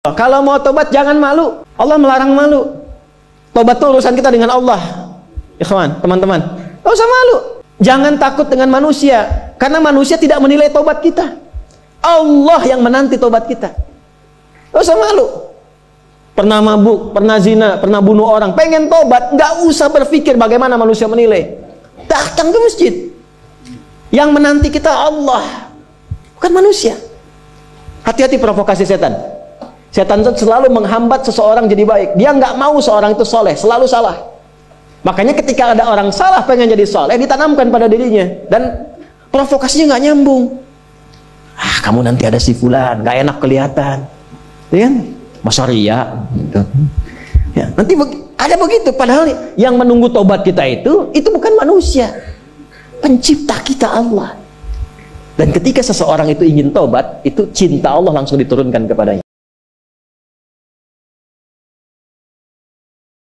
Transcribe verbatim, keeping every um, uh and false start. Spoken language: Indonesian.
Kalau mau tobat jangan malu. Allah melarang malu. Tobat itu urusan kita dengan Allah. Ikhwan, teman-teman, gak usah malu. Jangan takut dengan manusia, karena manusia tidak menilai tobat kita. Allah yang menanti tobat kita. Gak usah malu. Pernah mabuk, pernah zina, pernah bunuh orang, pengen tobat, gak usah berpikir bagaimana manusia menilai. Datang ke masjid. Yang menanti kita Allah, bukan manusia. Hati-hati provokasi setan. Setan itu selalu menghambat seseorang jadi baik. Dia nggak mau seorang itu soleh, selalu salah. Makanya ketika ada orang salah pengen jadi soleh, ditanamkan pada dirinya. Dan provokasinya nggak nyambung. Ah, kamu nanti ada si fulan, nggak enak kelihatan. Ya kan? Masa ria. Gitu. Ya, nanti ada begitu. Padahal yang menunggu tobat kita itu, itu bukan manusia. Pencipta kita Allah. Dan ketika seseorang itu ingin tobat, itu cinta Allah langsung diturunkan kepadanya.